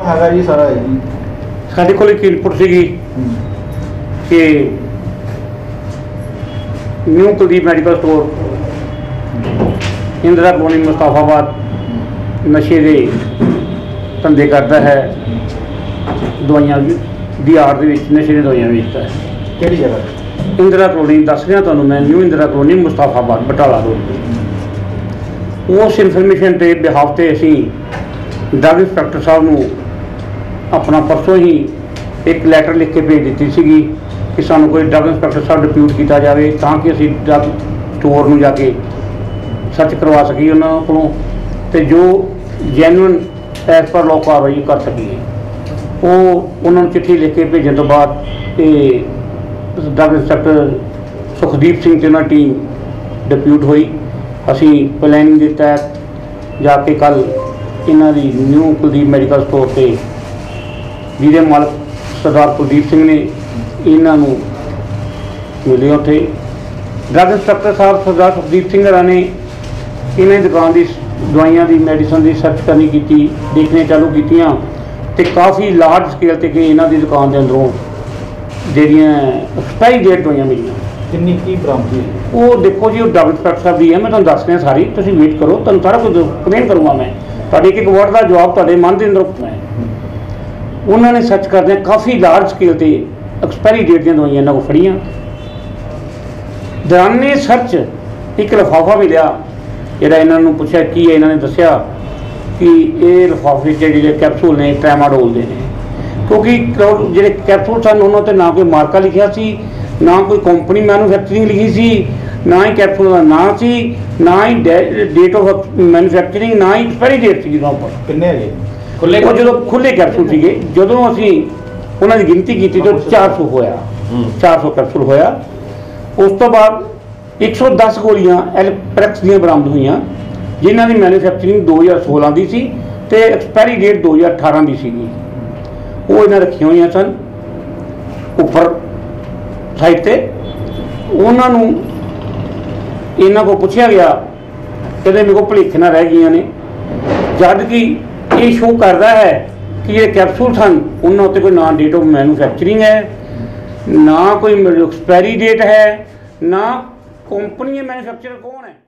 ਹੈਗਾ ਜੀ ਸਾਰਾ ਹੈ ਜੀ। ਸਾਡੇ ਕੋਲ ਇੱਕ ਇਨਪੁਟ ਸੀਗੀ ਕਿ new Kuldeep medical store Indira colony Mustafabad ਨਸ਼ੇ ਦੇ ਧੰਦੇ ਕਰਦਾ ਹੈ, ਦਵਾਈਆਂ ਦੀ ਆੜ ਦੇ ਵਿੱਚ ਨਸ਼ੇ ਦੀਆਂ ਦਵਾਈਆਂ ਵੇਚਦਾ ਹੈ। ਕਿਹੜੀ ਜਗ੍ਹਾ? ਇੰਦਰਾ ਕਲੋਨੀ ਦੱਸ ਰਿਹਾ ਤੁਹਾਨੂੰ ਮੈਂ, new Indira colony Mustafabad Batala road ਤੇ। ਉਸ ਇਨਫੋਰਮੇਸ਼ਨ ਤੇ ਬਿਹਾਫ ਤੇ ਅਸੀਂ ਡਰੱਗ ਇੰਸਪੈਕਟਰ ਸਾਹਿਬ ਨੂੰ ਆਪਣਾ ਪਰਸੋਂ ਹੀ ਇੱਕ ਲੈਟਰ ਲਿਖ ਕੇ ਭੇਜ ਦਿੱਤੀ ਸੀਗੀ ਕਿ ਸਾਨੂੰ ਕੋਈ ਡਰੱਗ ਇੰਸਪੈਕਟਰ ਸਾਹਿਬ ਡਿਪਿਊਟ ਕੀਤਾ ਜਾਵੇ ਤਾਂ ਕਿ ਅਸੀਂ ਡਰੱਗ ਸਟੋਰ ਨੂੰ ਜਾ ਕੇ ਸਰਚ ਕਰਵਾ ਸਕੀਏ ਉਹਨਾਂ ਕੋਲੋਂ ਤੇ ਜੋ ਜੈਨੂਅਨ ਐਸ ਪਰ ਲਾਅ ਕਾਰਵਾਈ ਕਰ ਸਕੀਏ। ਉਹ ਉਹਨਾਂ ਨੂੰ ਚਿੱਠੀ ਲਿਖ ਕੇ ਭੇਜਣ ਤੋਂ ਬਾਅਦ ਇਹ ਡਰੱਗ ਇੰਸਪੈਕਟਰ ਸੁਖਦੀਪ ਸਿੰਘ ਤੇ ਉਹਨਾਂ ਟੀਮ ਡਿਪਿਊਟ ਹੋਈ। ਅਸੀਂ ਪਲੈਨਿੰਗ ਦੇ ਤਹਿਤ ਜਾ ਕੇ ਕੱਲ੍ਹ ਇਹਨਾਂ ਦੀ ਨਿਊ ਕੁਲਦੀਪ ਮੈਡੀਕਲ ਸਟੋਰ 'ਤੇ ਜਿਹਦੇ ਮਾਲਕ ਸਰਦਾਰ ਕੁਲਦੀਪ ਸਿੰਘ ਨੇ ਇਹਨਾਂ ਨੂੰ ਮਿਲੇ। ਉੱਥੇ ਡਰੱਗ ਇੰਸਪੈਕਟਰ ਸਾਹਿਬ ਸਰਦਾਰ ਸੁਖਦੀਪ ਸਿੰਘ ਹੋਰਾਂ ਨੇ ਇਹਨਾਂ ਦੀ ਦੁਕਾਨ ਦੀ ਦਵਾਈਆਂ ਦੀ ਮੈਡੀਸਨ ਦੀ ਸਰਚ ਕਰਨੀ ਕੀਤੀ, ਦੇਖਣੇ ਚਾਲੂ ਕੀਤੀਆਂ ਅਤੇ ਕਾਫੀ ਲਾਰਜ ਸਕੇਲ 'ਤੇ ਕਿ ਇਹਨਾਂ ਦੀ ਦੁਕਾਨ ਦੇ ਅੰਦਰੋਂ ਜਿਹੜੀਆਂ ਐਕਸਪਾਇਰੀ ਡੇਟ ਦਵਾਈਆਂ ਮਿਲੀਆਂ। ਕਿੰਨੀ ਕੀ ਬਰਾਮਦੀ ਹੈ? ਉਹ ਦੇਖੋ ਜੀ, ਉਹ ਡਰੱਗ ਇੰਸਪੈਕਟਰ ਸਾਹਿਬ ਦੀ ਹੈ, ਮੈਂ ਤੁਹਾਨੂੰ ਦੱਸ ਰਿਹਾ ਸਾਰੀ, ਤੁਸੀਂ ਵੇਟ ਕਰੋ, ਤੁਹਾਨੂੰ ਸਾਰਾ ਕੁਝ ਐਕਸਪਲੇਨ ਕਰੂੰਗਾ ਮੈਂ। ਤੁਹਾਡੇ ਇੱਕ ਵਰਡ ਦਾ ਜਵਾਬ ਤੁਹਾਡੇ ਮਨ ਦੇ ਅੰਦਰ ਹੈ। ਉਹਨਾਂ ਨੇ ਸਰਚ ਕਰਦਿਆਂ ਕਾਫੀ ਲਾਰਜ ਸਕੇਲ 'ਤੇ ਐਕਸਪਾਇਰੀ ਡੇਟ ਦੀਆਂ ਦਵਾਈਆਂ ਇਹਨਾਂ ਕੋਲ ਫੜੀਆਂ। ਦੌਰਾਨੇ ਸਰਚ ਇੱਕ ਲਿਫਾਫਾ ਮਿਲਿਆ, ਜਿਹੜਾ ਇਹਨਾਂ ਨੂੰ ਪੁੱਛਿਆ ਕੀ ਹੈ, ਇਹਨਾਂ ਨੇ ਦੱਸਿਆ ਕਿ ਇਹ ਲਿਫਾਫੇ 'ਚ ਜਿਹੜੇ ਕੈਪਸੂਲ ਨੇ ਟ੍ਰੈਮਾਡੋਲ ਦੇ ਨੇ, ਕਿਉਂਕਿ ਜਿਹੜੇ ਕੈਪਸੂਲ ਸਨ ਉਹਨਾਂ 'ਤੇ ਨਾ ਕੋਈ ਮਾਰਕਾ ਲਿਖਿਆ ਸੀ, ਨਾ ਕੋਈ ਕੰਪਨੀ ਮੈਨੂਫੈਕਚਰਿੰਗ ਲਿਖੀ ਸੀ, ਨਾ ਹੀ ਕੈਪਸੂਲ ਦਾ ਨਾਂ ਸੀ, ਨਾ ਹੀ ਡੇਟ ਆਫ ਮੈਨੂਫੈਕਚਰਿੰਗ, ਨਾ ਹੀ ਐਕਸਪਾਇਰੀ ਡੇਟ ਸੀ। ਉਹਨਾਂ ਉੱਪਰ ਕਿੰਨੇ ਹੈਗੇ ਖੁੱਲੇ? ਉਹ ਜਦੋਂ ਖੁੱਲੇ ਕੈਪਸੂਲ ਸੀਗੇ, ਜਦੋਂ ਅਸੀਂ ਉਹਨਾਂ ਦੀ ਗਿਣਤੀ ਕੀਤੀ ਤਾਂ 400 ਹੋਇਆ, 400 ਕੈਪਸੂਲ ਹੋਇਆ। ਉਸ ਤੋਂ ਬਾਅਦ 110 ਗੋਲੀਆਂ ਐਲਪ੍ਰੈਕਸ ਦੀਆਂ ਬਰਾਮਦ ਹੋਈਆਂ, ਜਿਨ੍ਹਾਂ ਦੀ ਮੈਨੂਫੈਕਚਰਿੰਗ 2016 ਦੀ ਸੀ ਅਤੇ ਐਕਸਪਾਇਰੀ ਡੇਟ 2018 ਦੀ ਸੀਗੀ। ਉਹ ਇਹਨਾਂ ਰੱਖੀਆਂ ਹੋਈਆਂ ਸਨ ਉੱਪਰ ਸਾਈਡ 'ਤੇ। ਉਹਨਾਂ ਨੂੰ ਇਹਨਾਂ ਕੋਲ ਪੁੱਛਿਆ ਗਿਆ, ਕਹਿੰਦੇ ਮੇਰੇ ਕੋਲ ਭੁਲੇਖੇ ਰਹਿ ਗਈਆਂ ਨੇ, ਜਦ ਕਿ ਇਹ ਸ਼ੋਅ ਕਰਦਾ ਹੈ ਕਿ ਜਿਹੜੇ ਕੈਪਸੂਲ ਸਨ ਉਹਨਾਂ ਉੱਤੇ ਕੋਈ ਨਾ ਡੇਟ ਆਫ ਮੈਨੂਫੈਕਚਰਿੰਗ ਹੈ, ਨਾ ਕੋਈ ਐਕਸਪਾਇਰੀ ਡੇਟ ਹੈ, ਨਾ ਕੰਪਨੀ ਮੈਨੂਫੈਕਚਰਰ ਕੌਣ ਹੈ।